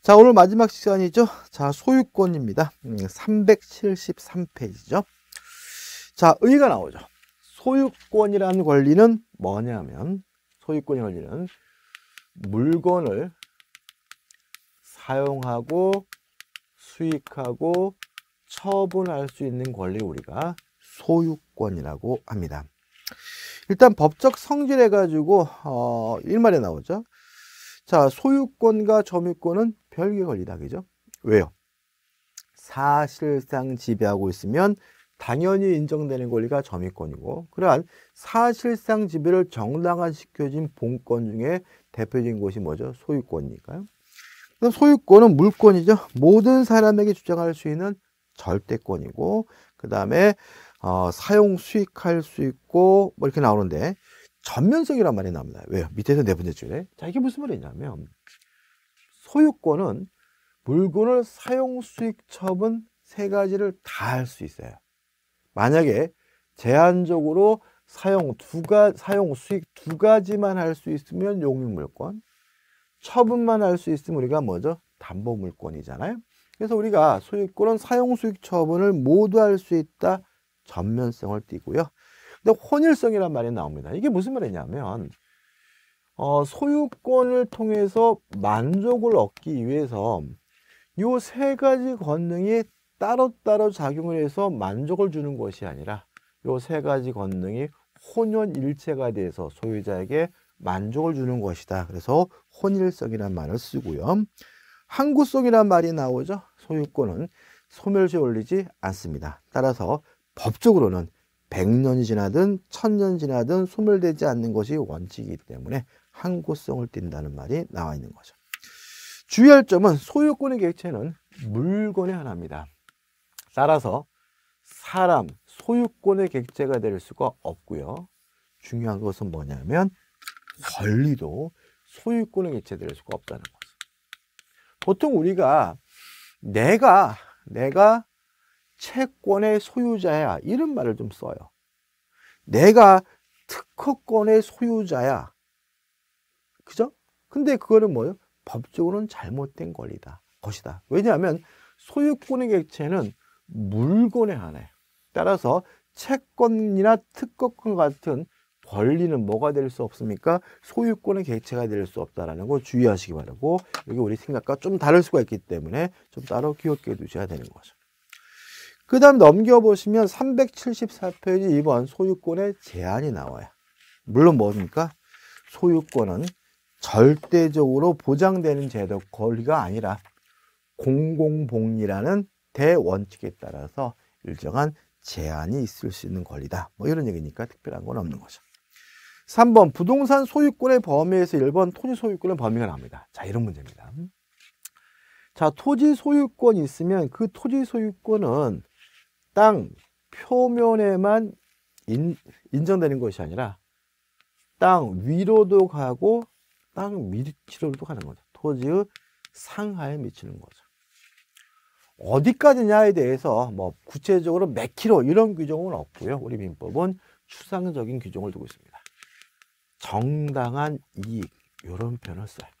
자, 오늘 마지막 시간이죠. 자, 소유권입니다. 373페이지죠. 자, 의의가 나오죠. 소유권이라는 권리는 뭐냐면, 소유권의 권리는 물건을 사용하고 수익하고 처분할 수 있는 권리를 우리가 소유권이라고 합니다. 일단 법적 성질 해가지고 일말에 나오죠. 자, 소유권과 점유권은 별개 권리다, 그죠? 왜요? 사실상 지배하고 있으면 당연히 인정되는 권리가 점유권이고, 그러한 사실상 지배를 정당화시켜진 본권 중에 대표적인 것이 뭐죠? 소유권이니까요. 그럼 소유권은 물권이죠. 모든 사람에게 주장할 수 있는 절대권이고, 그 다음에 사용, 수익할 수 있고, 뭐 이렇게 나오는데, 전면성이란 말이 나옵니다. 왜요? 밑에서 네 번째 줄에. 자, 이게 무슨 말이냐면, 소유권은 물건을 사용, 수익, 처분 세 가지를 다 할 수 있어요. 만약에 제한적으로 사용, 수익 두 가지만 할 수 있으면 용익물권, 처분만 할 수 있으면 우리가 뭐죠? 담보물권이잖아요. 그래서 우리가 소유권은 사용, 수익, 처분을 모두 할 수 있다. 전면성을 띠고요. 근데 혼일성이란 말이 나옵니다. 이게 무슨 말이냐면 소유권을 통해서 만족을 얻기 위해서 요 세 가지 권능이 따로따로 작용을 해서 만족을 주는 것이 아니라 요 세 가지 권능이 혼연일체가 돼서 소유자에게 만족을 주는 것이다. 그래서 혼일성이라는 말을 쓰고요. 항구성이라는 말이 나오죠. 소유권은 소멸시에 올리지 않습니다. 따라서 법적으로는 100년이 지나든 1000년 지나든 소멸되지 않는 것이 원칙이기 때문에 항구성을 띈다는 말이 나와 있는 거죠. 주의할 점은 소유권의 객체는 물건의 하나입니다. 따라서 사람, 소유권의 객체가 될 수가 없고요. 중요한 것은 뭐냐면 권리도 소유권의 객체가 될 수가 없다는 거죠. 보통 우리가 내가 채권의 소유자야 이런 말을 좀 써요. 내가 특허권의 소유자야. 그죠? 근데 그거는 뭐예요? 법적으로는 잘못된 것이다. 왜냐하면 소유권의 객체는 물건의 하나예요. 따라서 채권이나 특허권 같은 권리는 뭐가 될 수 없습니까? 소유권의 객체가 될 수 없다는 거 주의하시기 바라고, 여기 우리 생각과 좀 다를 수가 있기 때문에 좀 따로 기억해 두셔야 되는 거죠. 그 다음 넘겨보시면 374페이지 2번 소유권의 제한이 나와요. 물론 뭡니까? 소유권은 절대적으로 보장되는 제도 권리가 아니라 공공복리라는 대원칙에 따라서 일정한 제한이 있을 수 있는 권리다. 뭐 이런 얘기니까 특별한 건 없는 거죠. 3번 부동산 소유권의 범위에서 1번 토지 소유권의 범위가 나옵니다. 자, 이런 문제입니다. 자, 토지 소유권이 있으면 그 토지 소유권은 땅 표면에만 인정되는 것이 아니라 땅 위로도 가고 땅 밑으로도 가는 거죠. 토지의 상하에 미치는 거죠. 어디까지냐에 대해서 뭐 구체적으로 몇 킬로 이런 규정은 없고요. 우리 민법은 추상적인 규정을 두고 있습니다. 정당한 이익 이런 표현을 써요.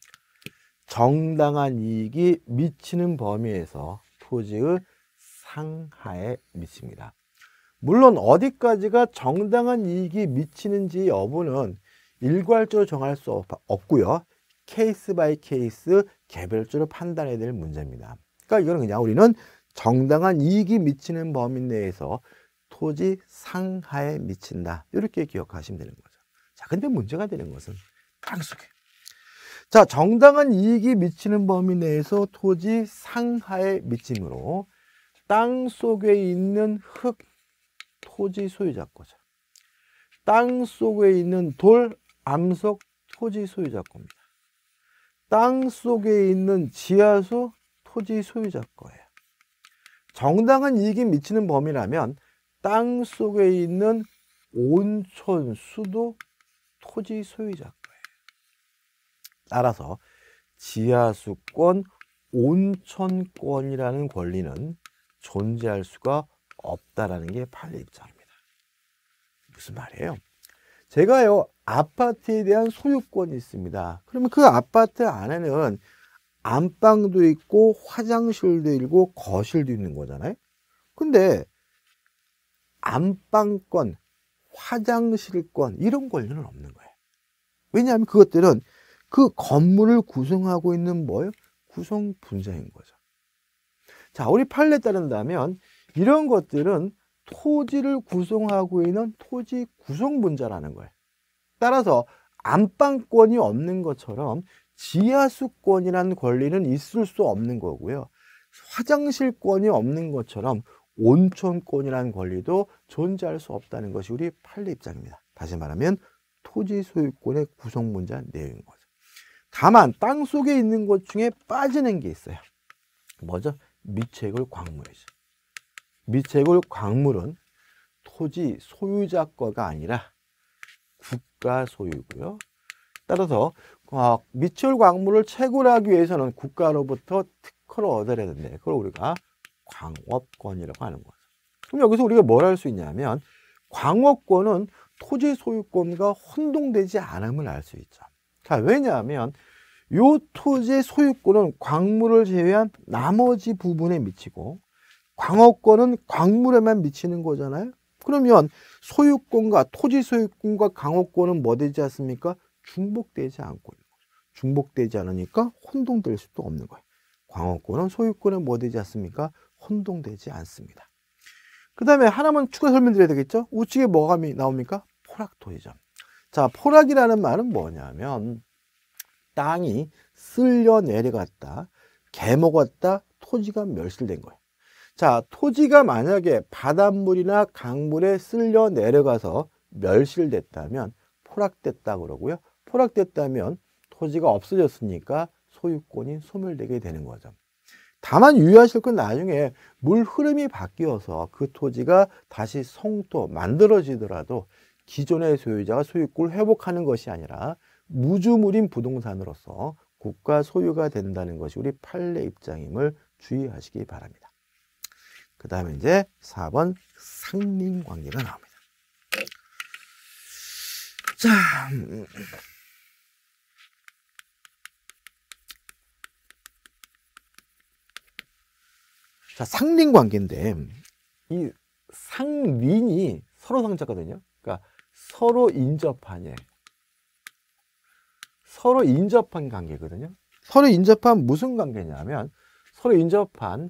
정당한 이익이 미치는 범위에서 토지의 상하에 미칩니다. 물론 어디까지가 정당한 이익이 미치는지 여부는 일괄적으로 정할 수 없고요. 케이스 바이 케이스 개별적으로 판단해야 될 문제입니다. 그러니까 이거는 그냥 우리는 정당한 이익이 미치는 범위 내에서 토지 상하에 미친다. 이렇게 기억하시면 되는 거죠. 자, 근데 문제가 되는 것은 땅 속에. 자, 정당한 이익이 미치는 범위 내에서 토지 상하에 미침으로 땅 속에 있는 흙, 토지 소유자 거죠. 땅 속에 있는 돌, 암석, 토지 소유자 겁니다. 땅 속에 있는 지하수, 토지 소유자 거예요. 정당한 이익이 미치는 범위라면 땅 속에 있는 온천, 수도, 토지 소유자 거예요. 따라서 지하수권, 온천권이라는 권리는 존재할 수가 없다라는 게 판례 입장입니다. 무슨 말이에요? 제가요, 아파트에 대한 소유권이 있습니다. 그러면 그 아파트 안에는 안방도 있고 화장실도 있고 거실도 있는 거잖아요. 근데 안방권, 화장실권 이런 권리는 없는 거예요. 왜냐하면 그것들은 그 건물을 구성하고 있는 뭐예요? 구성 분자인 거죠. 자, 우리 판례에 따른다면 이런 것들은 토지를 구성하고 있는 토지 구성 분자라는 거예요. 따라서 안방권이 없는 것처럼 지하수권이라는 권리는 있을 수 없는 거고요. 화장실권이 없는 것처럼 온천권이라는 권리도 존재할 수 없다는 것이 우리 판례 입장입니다. 다시 말하면 토지 소유권의 구성 문제 내용인 거죠. 다만 땅 속에 있는 것 중에 빠지는 게 있어요. 뭐죠? 미채굴 광물이죠. 미채굴 광물은 토지 소유자 거가 아니라 국가 소유고요. 따라서 미채굴 광물을 채굴하기 위해서는 국가로부터 특허를 얻어야 되는데 그걸 우리가 광업권이라고 하는 거죠. 그럼 여기서 우리가 뭘 할 수 있냐면 광업권은 토지 소유권과 혼동되지 않음을 알 수 있죠. 자, 왜냐하면 이 토지의 소유권은 광물을 제외한 나머지 부분에 미치고 광업권은 광물에만 미치는 거잖아요. 그러면 소유권과 토지 소유권과 광업권은 뭐 되지 않습니까? 중복되지 않고 있는 거죠. 중복되지 않으니까 혼동될 수도 없는 거예요. 광업권은 소유권에 뭐 되지 않습니까? 혼동되지 않습니다. 그 다음에 하나만 추가 설명드려야 되겠죠? 우측에 뭐가 나옵니까? 포락토지죠. 자, 포락이라는 말은 뭐냐면 땅이 쓸려 내려갔다, 개먹었다, 토지가 멸실된 거예요. 자, 토지가 만약에 바닷물이나 강물에 쓸려 내려가서 멸실됐다면 포락됐다고 그러고요. 포락됐다면 토지가 없어졌으니까 소유권이 소멸되게 되는 거죠. 다만 유의하실 건 나중에 물 흐름이 바뀌어서 그 토지가 다시 성토 만들어지더라도 기존의 소유자가 소유권을 회복하는 것이 아니라 무주물인 부동산으로서 국가 소유가 된다는 것이 우리 판례 입장임을 주의하시기 바랍니다. 그 다음에 이제 4번 상린관계가 나옵니다. 자, 상린관계인데 이 상린이 서로 상자거든요. 그러니까 서로 인접하냐. 서로 인접한 관계거든요. 서로 인접한 무슨 관계냐면 서로 인접한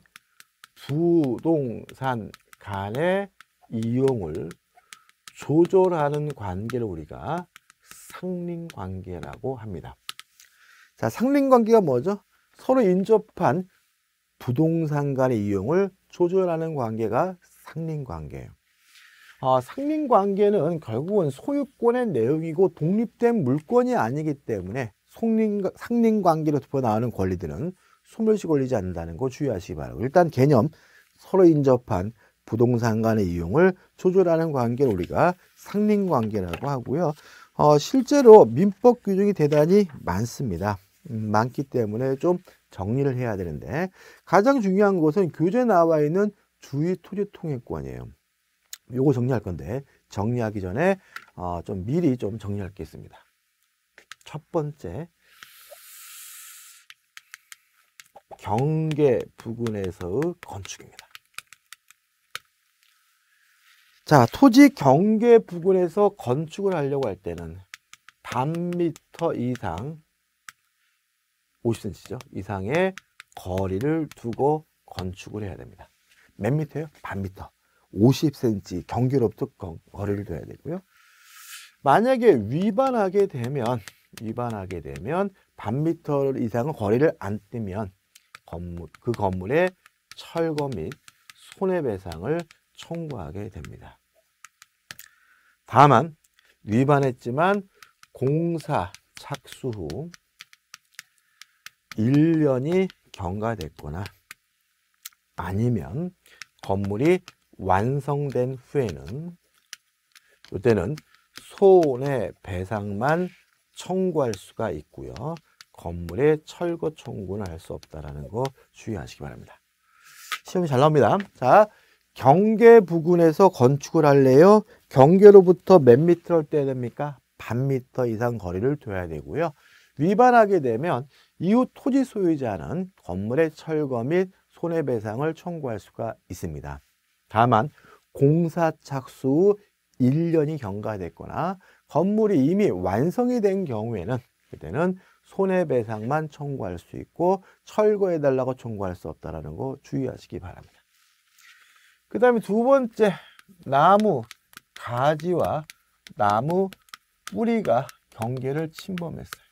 부동산 간의 이용을 조절하는 관계를 우리가 상린관계라고 합니다. 자, 상린관계가 뭐죠? 서로 인접한 부동산 간의 이용을 조절하는 관계가 상린관계예요. 상린관계는 결국은 소유권의 내용이고 독립된 물권이 아니기 때문에 상린관계로부터 나오는 권리들은 소멸시 걸리지 않는다는 거 주의하시기 바라고. 일단 개념, 서로 인접한 부동산 간의 이용을 조절하는 관계를 우리가 상린관계라고 하고요. 실제로 민법 규정이 대단히 많습니다. 많기 때문에 좀 정리를 해야 되는데 가장 중요한 것은 교재에 나와 있는 주의토지통행권이에요. 요거 정리할 건데 정리하기 전에 좀 미리 좀 정리할 게 있습니다. 첫 번째, 경계 부근에서의 건축입니다. 자, 토지 경계 부근에서 건축을 하려고 할 때는 반미터 이상 50cm죠. 이상의 거리를 두고 건축을 해야 됩니다. 몇 미터요? 반미터. 50cm 경계로부터 거리를 둬야 되고요. 만약에 위반하게 되면 반미터 이상의 거리를 안 떼면 그 건물의 철거 및 손해배상을 청구하게 됩니다. 다만 위반했지만 공사 착수 후 1년이 경과됐거나 아니면 건물이 완성된 후에는 이때는 손해배상만 청구할 수가 있고요. 건물의 철거 청구는 할 수 없다는 거 주의하시기 바랍니다. 시험이 잘 나옵니다. 자, 경계 부근에서 건축을 할래요? 경계로부터 몇 미터를 떼야 됩니까? 반미터 이상 거리를 둬야 되고요. 위반하게 되면 이후 토지 소유자는 건물의 철거 및 손해배상을 청구할 수가 있습니다. 다만 공사 착수 후 1년이 경과됐거나 건물이 이미 완성이 된 경우에는 그때는 손해배상만 청구할 수 있고 철거해달라고 청구할 수 없다는 거 주의하시기 바랍니다. 그 다음에 두 번째, 나무 가지와 나무 뿌리가 경계를 침범했어요.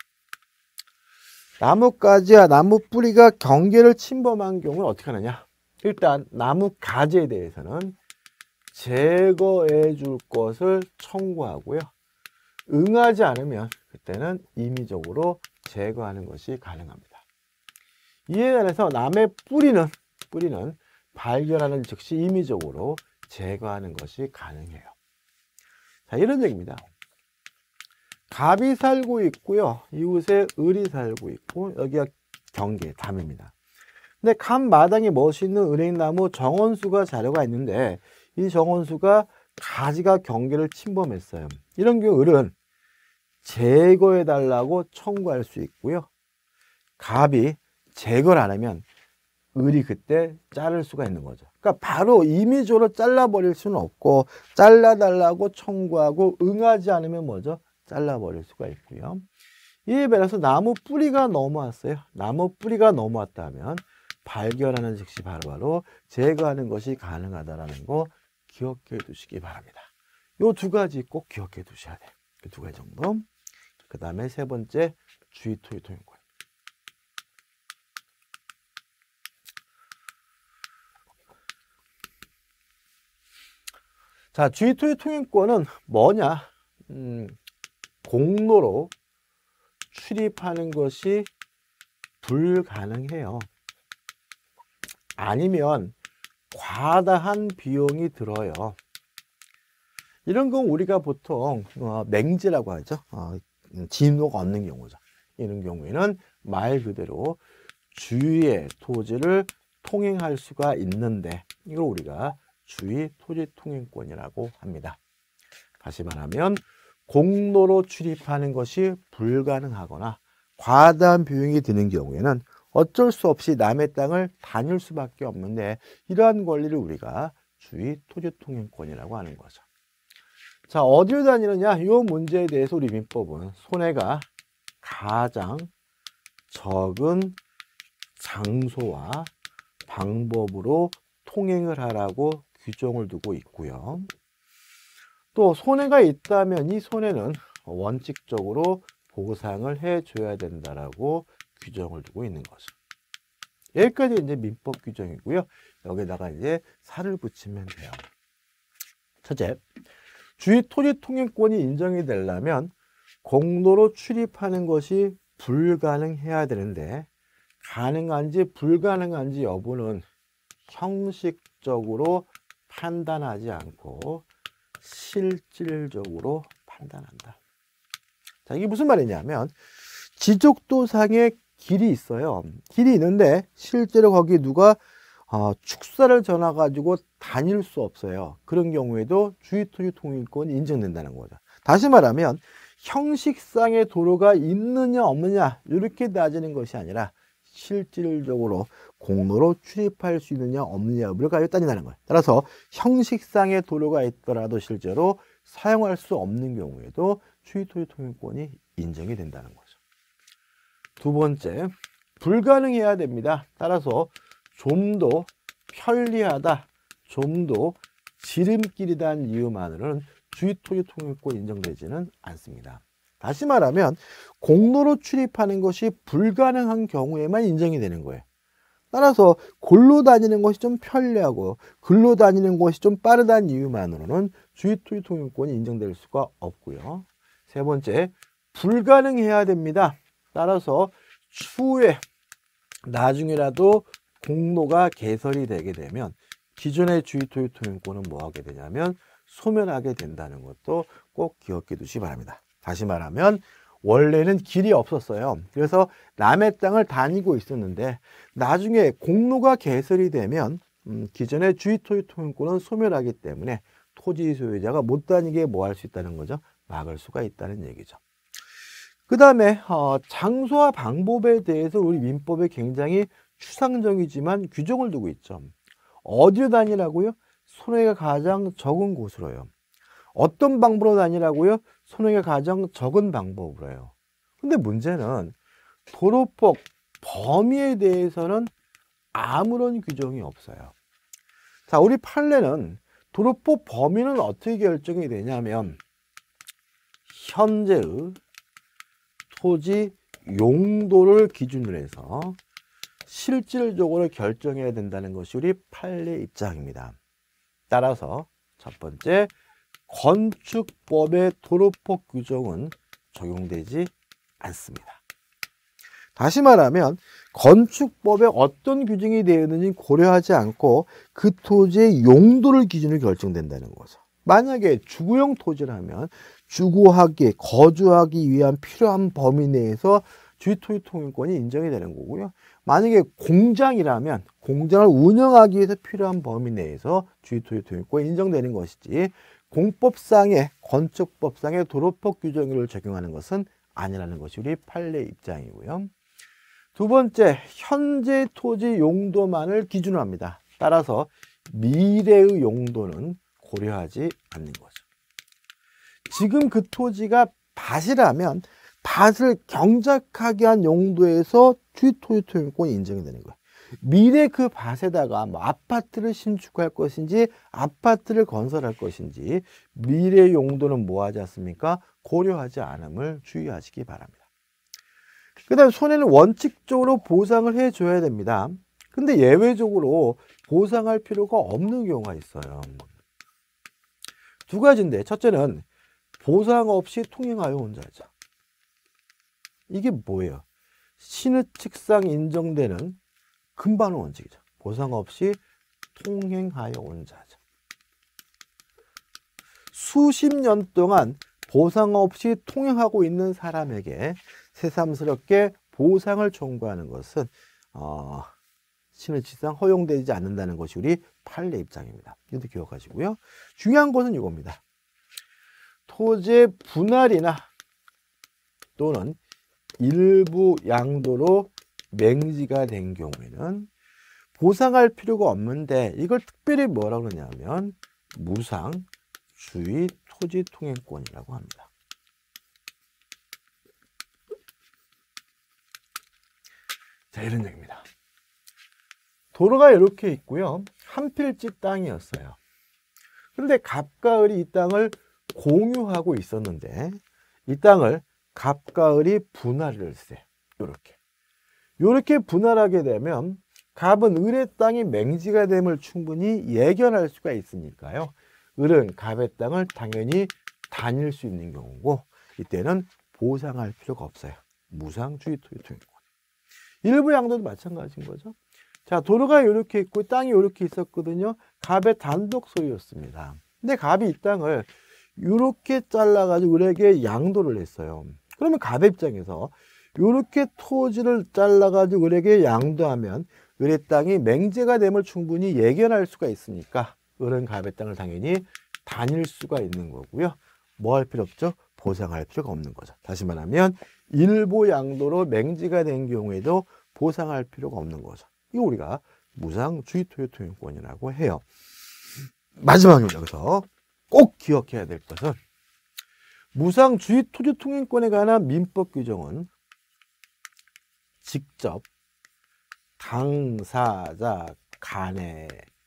나무 가지와 나무 뿌리가 경계를 침범한 경우는 어떻게 하느냐? 일단 나무 가지에 대해서는 제거해 줄 것을 청구하고요. 응하지 않으면 그때는 임의적으로 제거하는 것이 가능합니다. 이에 관해서 나무의 뿌리는 발견하는 즉시 임의적으로 제거하는 것이 가능해요. 자, 이런 얘기입니다. 갑이 살고 있고요. 이웃에 을이 살고 있고 여기가 경계, 담입니다. 근데 갑 마당에 멋있는 은행나무 정원수가 자료가 있는데 이 정원수가 가지가 경계를 침범했어요. 이런 경우 을은 제거해 달라고 청구할 수 있고요. 갑이 제거를 안 하면 을이 그때 자를 수가 있는 거죠. 그러니까 바로 임의적으로 잘라버릴 수는 없고 잘라달라고 청구하고 응하지 않으면 뭐죠? 잘라버릴 수가 있고요. 이에 따라서 나무 뿌리가 넘어왔어요. 나무 뿌리가 넘어왔다면 발견하는 즉시 바로바로 제거하는 것이 가능하다는 거 기억해 두시기 바랍니다. 이 두 가지 꼭 기억해 두셔야 돼요. 이 두 가지 정도. 그 다음에 세 번째, 주의 토지 통행권. 자, 주의 토지 통행권은 뭐냐? 공로로 출입하는 것이 불가능해요. 아니면 과다한 비용이 들어요. 이런 건 우리가 보통 맹지라고 하죠. 진로가 없는 경우죠. 이런 경우에는 말 그대로 주위의 토지를 통행할 수가 있는데 이걸 우리가 주위 토지 통행권이라고 합니다. 다시 말하면 공로로 출입하는 것이 불가능하거나 과다한 비용이 드는 경우에는 어쩔 수 없이 남의 땅을 다닐 수밖에 없는데 이러한 권리를 우리가 주위 토지 통행권이라고 하는 거죠. 자, 어디를 다니느냐? 이 문제에 대해서 우리 민법은 손해가 가장 적은 장소와 방법으로 통행을 하라고 규정을 두고 있고요. 또 손해가 있다면 이 손해는 원칙적으로 보상을 해줘야 된다라고 규정을 두고 있는 거죠. 여기까지 이제 민법 규정이고요. 여기다가 이제 살을 붙이면 돼요. 첫째, 주위 토지 통행권이 인정이 되려면 공로로 출입하는 것이 불가능해야 되는데 가능한지 불가능한지 여부는 형식적으로 판단하지 않고 실질적으로 판단한다. 자, 이게 무슨 말이냐면 지적도상에 길이 있어요. 길이 있는데 실제로 거기 누가 축사를 전화 가지고 다닐 수 없어요. 그런 경우에도 주위토지 통행권이 인정된다는 거죠. 다시 말하면 형식상의 도로가 있느냐 없느냐 이렇게 따지는 것이 아니라 실질적으로 공로로 출입할 수 있느냐 없느냐 여부를 가지고 따진다는 거예요. 따라서 형식상의 도로가 있더라도 실제로 사용할 수 없는 경우에도 주위토지 통행권이 인정이 된다는 거죠. 두 번째, 불가능해야 됩니다. 따라서 좀 더 편리하다, 좀 더 지름길이라는 이유만으로는 주위토지 통행권 인정되지는 않습니다. 다시 말하면 공로로 출입하는 것이 불가능한 경우에만 인정이 되는 거예요. 따라서 골로 다니는 것이 좀 편리하고 글로 다니는 것이 좀 빠르다는 이유만으로는 주위토지 통행권이 인정될 수가 없고요. 세 번째, 불가능해야 됩니다. 따라서 추후에 나중에라도 공로가 개설이 되게 되면 기존의 주위토지 통행권은 뭐 하게 되냐면 소멸하게 된다는 것도 꼭 기억해 두시기 바랍니다. 다시 말하면 원래는 길이 없었어요. 그래서 남의 땅을 다니고 있었는데 나중에 공로가 개설이 되면 기존의 주위토지 통행권은 소멸하기 때문에 토지 소유자가 못 다니게 뭐 할 수 있다는 거죠? 막을 수가 있다는 얘기죠. 그 다음에 장소와 방법에 대해서 우리 민법에 굉장히 추상적이지만 규정을 두고 있죠. 어디로 다니라고요? 손해가 가장 적은 곳으로요. 어떤 방법으로 다니라고요? 손해가 가장 적은 방법으로요. 근데 문제는 도로법 범위에 대해서는 아무런 규정이 없어요. 자, 우리 판례는 도로법 범위는 어떻게 결정이 되냐면 현재의 토지 용도를 기준으로 해서 실질적으로 결정해야 된다는 것이 우리 판례 입장입니다. 따라서 첫 번째, 건축법의 도로법 규정은 적용되지 않습니다. 다시 말하면 건축법에 어떤 규정이 되어 있는지 고려하지 않고 그 토지의 용도를 기준으로 결정된다는 거죠. 만약에 주거용 토지라면 주거하기, 거주하기 위한 필요한 범위 내에서 주토지 통행권이 인정이 되는 거고요. 만약에 공장이라면 공장을 운영하기 위해서 필요한 범위 내에서 주토지 통행권이 인정되는 것이지, 공법상의 건축법상의 도로법 규정을 적용하는 것은 아니라는 것이 우리 판례 입장이고요. 두 번째, 현재 토지 용도만을 기준으로 합니다. 따라서 미래의 용도는 고려하지 않는 거죠. 지금 그 토지가 밭이라면 밭을 경작하게 한 용도에서 주토지 통행권이 인정이 되는 거예요. 미래 그 밭에다가 뭐 아파트를 신축할 것인지 아파트를 건설할 것인지 미래 용도는 뭐 하지 않습니까? 고려하지 않음을 주의하시기 바랍니다. 그 다음에 손해는 원칙적으로 보상을 해줘야 됩니다. 근데 예외적으로 보상할 필요가 없는 경우가 있어요. 두 가지인데, 첫째는 보상 없이 통행하여 온 자죠. 이게 뭐예요? 신의칙상 인정되는 근반의 원칙이죠. 보상 없이 통행하여 온 자죠. 수십 년 동안 보상 없이 통행하고 있는 사람에게 새삼스럽게 보상을 청구하는 것은 신의칙상 허용되지 않는다는 것이 우리 판례 입장입니다. 이것도 기억하시고요. 중요한 것은 이겁니다. 토지의 분할이나 또는 일부 양도로 맹지가 된 경우에는 보상할 필요가 없는데, 이걸 특별히 뭐라고 그러냐면 무상주의 토지 통행권이라고 합니다. 자, 이런 얘기입니다. 도로가 이렇게 있고요. 한 필지 땅이었어요. 그런데 갑과 을이 이 땅을 공유하고 있었는데, 이 땅을 갑과 을이 분할을 했어요. 이렇게 분할하게 되면 갑은 을의 땅이 맹지가 됨을 충분히 예견할 수가 있으니까요. 을은 갑의 땅을 당연히 다닐 수 있는 경우고, 이때는 보상할 필요가 없어요. 무상주의 토지 통행권. 일부 양도도 마찬가지인 거죠. 자, 도로가 이렇게 있고 땅이 이렇게 있었거든요. 갑의 단독 소유였습니다. 근데 갑이 이 땅을 이렇게 잘라가지고 을에게 양도를 했어요. 그러면 갑의 입장에서 이렇게 토지를 잘라가지고 을에게 양도하면 을의 땅이 맹지가 됨을 충분히 예견할 수가 있으니까 을은 갑의 땅을 당연히 다닐 수가 있는 거고요. 뭐 할 필요 없죠? 보상할 필요가 없는 거죠. 다시 말하면 일부 양도로 맹지가 된 경우에도 보상할 필요가 없는 거죠. 이거 우리가 무상주의 토지 통행권이라고 해요. 마지막으로 여기서 꼭 기억해야 될 것은, 무상주의 토지 통행권에 관한 민법 규정은 직접 당사자 간에만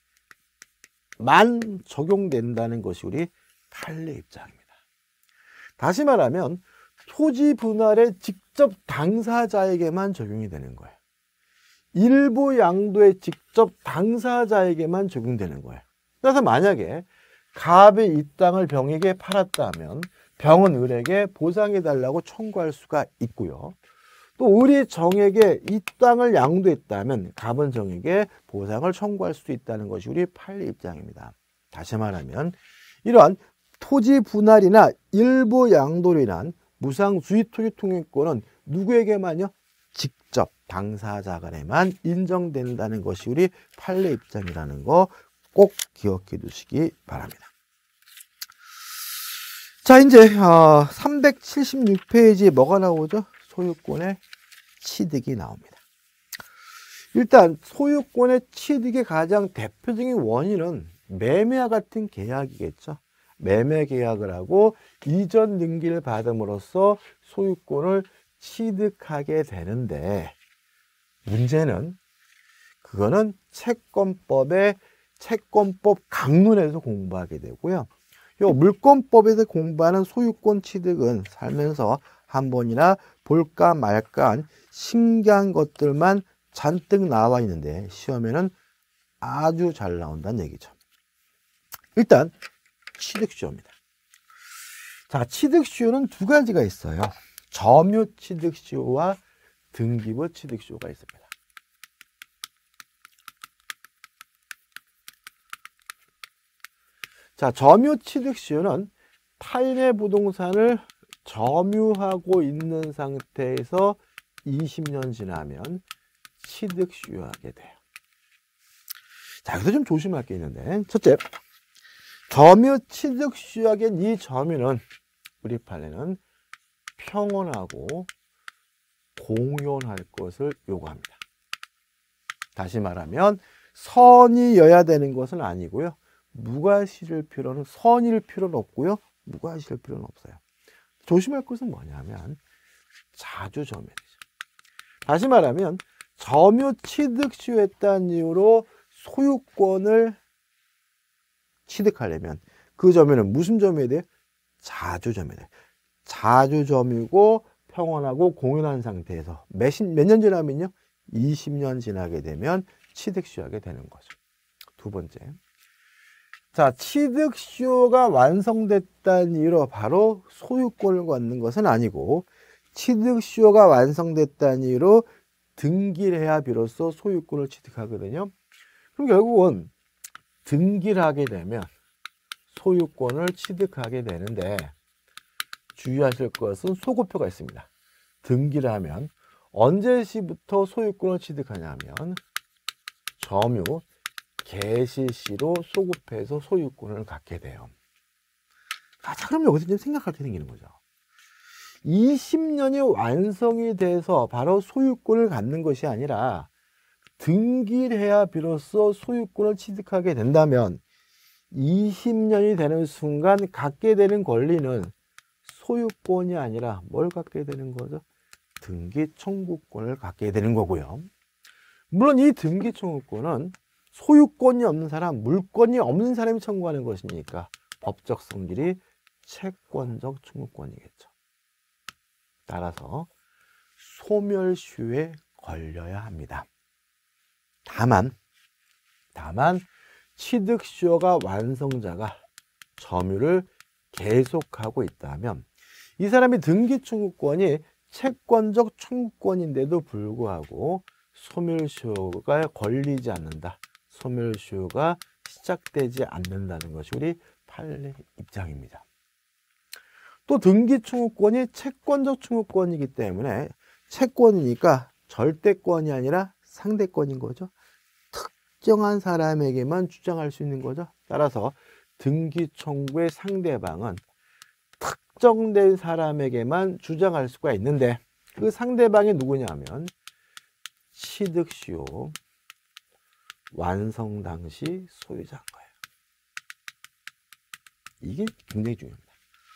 적용된다는 것이 우리 판례 입장입니다. 다시 말하면 토지 분할의 직접 당사자에게만 적용이 되는 거예요. 일부 양도의 직접 당사자에게만 적용되는 거예요. 그래서 만약에 갑이 이 땅을 병에게 팔았다 하면 병은 을에게 보상해달라고 청구할 수가 있고요. 또 을이 정에게 이 땅을 양도했다면 갑은 정에게 보상을 청구할 수도 있다는 것이 우리 판례 입장입니다. 다시 말하면 이러한 토지 분할이나 일부 양도로 인한 무상주의 토지 통행권은 누구에게만요? 직접 당사자 간에만 인정된다는 것이 우리 판례 입장이라는 거 꼭 기억해 두시기 바랍니다. 자, 이제 376페이지에 뭐가 나오죠? 소유권의 취득이 나옵니다. 일단 소유권의 취득의 가장 대표적인 원인은 매매와 같은 계약이겠죠. 매매 계약을 하고 이전 등기를 받음으로써 소유권을 취득하게 되는데, 문제는 그거는 채권법의 채권법 강론에서 공부하게 되고요. 요 물권법에서 공부하는 소유권 취득은 살면서 한 번이나 볼까 말까 한 신기한 것들만 잔뜩 나와 있는데 시험에는 아주 잘 나온다는 얘기죠. 일단 취득시효입니다. 자, 취득시효는 두 가지가 있어요. 점유 취득시효와 등기부 취득시효가 있습니다. 자, 점유 취득시효는 타인의 부동산을 점유하고 있는 상태에서 20년 지나면 취득시효하게 돼요. 자, 여기서 좀 조심할 게 있는데, 첫째, 점유 취득시효하기엔 이 점유는 우리 판례는 평온하고 공연할 것을 요구합니다. 다시 말하면 선의여야 되는 것은 아니고요. 무과실일 필요는, 선일 필요는 없고요. 무과실일 필요는 없어요. 조심할 것은 뭐냐면 자주 점유되죠. 다시 말하면 점유 취득시효했다는 이유로 소유권을 취득하려면 그 점유는 무슨 점유해야 돼요? 자주 점유해야 돼요. 자주 점유고 평온하고 공연한 상태에서 몇 년 지나면요? 20년 지나게 되면 취득시효하게 되는 거죠. 두 번째, 자, 취득시효가 완성됐다는 이유로 바로 소유권을 갖는 것은 아니고, 취득시효가 완성됐다는 이유로 등기를 해야 비로소 소유권을 취득하거든요. 그럼 결국은 등기를 하게 되면 소유권을 취득하게 되는데, 주의하실 것은 소급표가 있습니다. 등기를 하면 언제 시부터 소유권을 취득하냐면 점유 개시 시로 소급해서 소유권을 갖게 돼요. 자, 그럼 여기서 좀 생각할 게 생기는 거죠. 20년이 완성이 돼서 바로 소유권을 갖는 것이 아니라 등기를 해야 비로소 소유권을 취득하게 된다면 20년이 되는 순간 갖게 되는 권리는 소유권이 아니라 뭘 갖게 되는 거죠? 등기 청구권을 갖게 되는 거고요. 물론 이 등기 청구권은 소유권이 없는 사람, 물권이 없는 사람이 청구하는 것이니까 법적 성질이 채권적 청구권이겠죠. 따라서 소멸시효에 걸려야 합니다. 다만 취득시효가 완성자가 점유를 계속하고 있다면 이 사람이 등기 청구권이 채권적 청구권인데도 불구하고 소멸시효가 걸리지 않는다. 소멸시효가 시작되지 않는다는 것이 우리 판례 입장입니다. 또 등기 청구권이 채권적 청구권이기 때문에 채권이니까 절대권이 아니라 상대권인 거죠. 특정한 사람에게만 주장할 수 있는 거죠. 따라서 등기 청구의 상대방은 특정된 사람에게만 주장할 수가 있는데 그 상대방이 누구냐면 취득시효 완성 당시 소유자인 거예요. 이게 굉장히 중요합니다.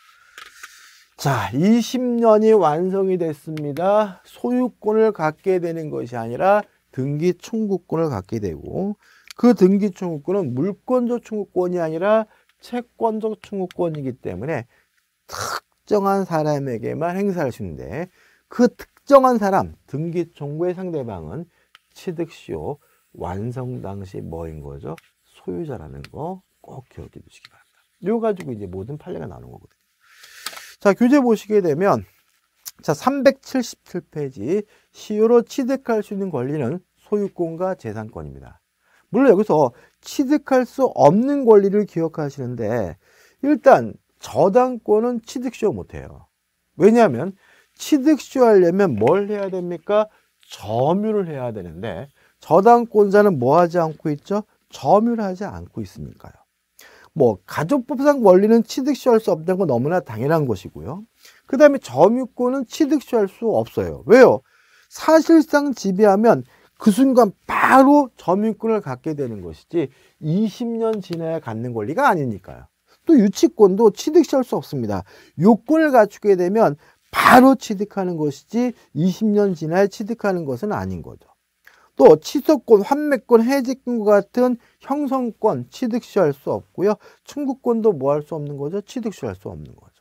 자, 20년이 완성이 됐습니다. 소유권을 갖게 되는 것이 아니라 등기 청구권을 갖게 되고 그 등기 청구권은 물권적 청구권이 아니라 채권적 청구권이기 때문에 특정한 사람에게만 행사할 수 있는데 그 특정한 사람, 등기 청구의 상대방은 취득시효 완성 당시 뭐인 거죠? 소유자라는 거 꼭 기억해 두시기 바랍니다. 이거 가지고 이제 모든 판례가 나오는 거거든요. 자, 교재 보시게 되면 자, 377페이지 시효로 취득할 수 있는 권리는 소유권과 재산권입니다. 물론 여기서 취득할 수 없는 권리를 기억하시는데 일단 저당권은 취득시효 못해요. 왜냐하면 취득시효 하려면 뭘 해야 됩니까? 점유를 해야 되는데 저당권자는 뭐 하지 않고 있죠? 점유를 하지 않고 있으니까요. 뭐 가족법상 원리는 취득시효할 수 없다는 건 너무나 당연한 것이고요. 그 다음에 점유권은 취득시효할 수 없어요. 왜요? 사실상 지배하면 그 순간 바로 점유권을 갖게 되는 것이지 20년 지나야 갖는 권리가 아니니까요. 또 유치권도 취득시할 수 없습니다. 요건을 갖추게 되면 바로 취득하는 것이지 20년 지나야 취득하는 것은 아닌 거죠. 또 취소권, 환매권, 해지권과 같은 형성권 취득시할 수 없고요. 청구권도 뭐 할 수 없는 거죠? 취득시할 수 없는 거죠.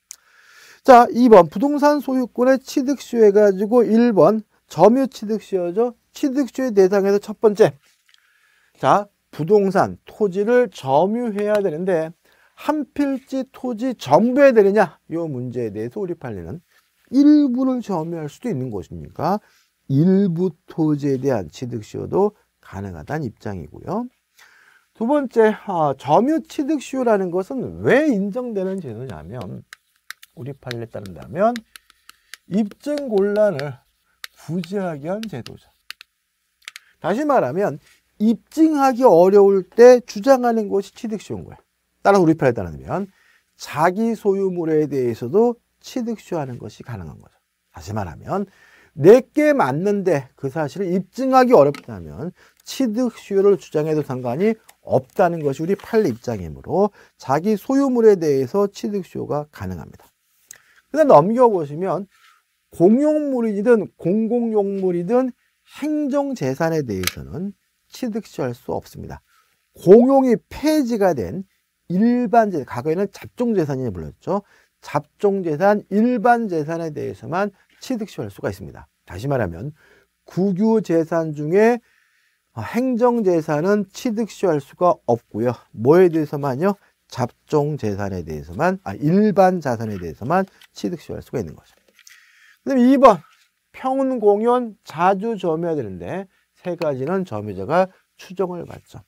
자, 2번 부동산 소유권의 취득시효 해가지고 1번 점유 취득시효죠. 취득시효의 대상에서 첫 번째, 자, 부동산, 토지를 점유해야 되는데 한 필지 토지 전부 해야 되느냐? 이 문제에 대해서 우리 판례는 일부를 점유할 수도 있는 것이니까 일부 토지에 대한 취득시효도 가능하다는 입장이고요. 두 번째, 점유 취득시효라는 것은 왜 인정되는 제도냐면 우리 판례에 따른다면 입증 곤란을 구제하기 위한 제도죠. 다시 말하면 입증하기 어려울 때 주장하는 것이 취득시효인 거예요. 따라서 우리 판례에 따르면 자기 소유물에 대해서도 취득시효하는 것이 가능한 거죠. 다시 말하면 내게 맞는데 그 사실을 입증하기 어렵다면 취득시효를 주장해도 상관이 없다는 것이 우리 판례 입장이므로 자기 소유물에 대해서 취득시효가 가능합니다. 그다음 넘겨보시면 공용물이든 공공용물이든 행정재산에 대해서는 취득시효할 수 없습니다. 공용이 폐지가 된 일반재산, 과거에는 잡종재산이 불렸죠. 잡종재산, 일반재산에 대해서만 취득시효할 수가 있습니다. 다시 말하면 국유재산 중에 행정재산은 취득시효할 수가 없고요. 뭐에 대해서만요? 잡종재산에 대해서만, 일반자산에 대해서만 취득시효할 수가 있는 거죠. 그 다음에 2번 평온공연 자주 점유해야 되는데 세 가지는 점유자가 추정을 받죠.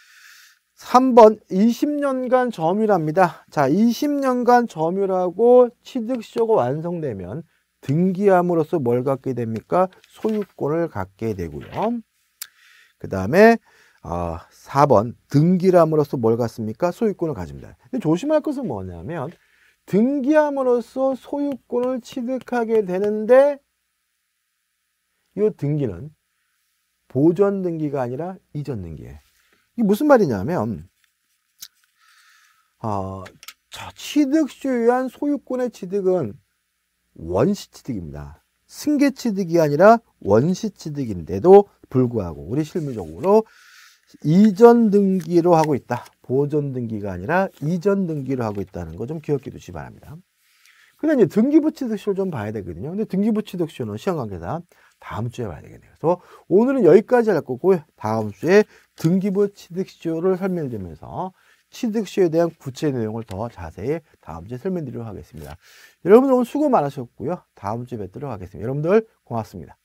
3번 20년간 점유랍니다. 자, 20년간 점유라고 취득시효가 완성되면 등기함으로써 뭘 갖게 됩니까? 소유권을 갖게 되고요. 그 다음에 4번 등기함으로써 뭘 갖습니까? 소유권을 가집니다. 근데 조심할 것은 뭐냐면 등기함으로써 소유권을 취득하게 되는데 이 등기는 보전 등기가 아니라 이전 등기예요. 이게 무슨 말이냐면 취득시효에 의한 소유권의 취득은 원시취득입니다. 승계취득이 아니라 원시취득인데도 불구하고 우리 실무적으로 이전 등기로 하고 있다. 보전 등기가 아니라 이전 등기로 하고 있다는 거 좀 기억해 두시기 바랍니다. 근데 이제 등기부 취득시효를 좀 봐야 되거든요. 근데 등기부 취득시효는 시험 관계상 다음 주에 봐야 되겠네요. 그래서 오늘은 여기까지 할 거고요. 다음 주에 등기부 취득시효를 설명드리면서 취득시효에 대한 구체 내용을 더 자세히 다음 주에 설명드리도록 하겠습니다. 여러분들 오늘 수고 많으셨고요. 다음 주에 뵙도록 하겠습니다. 여러분들 고맙습니다.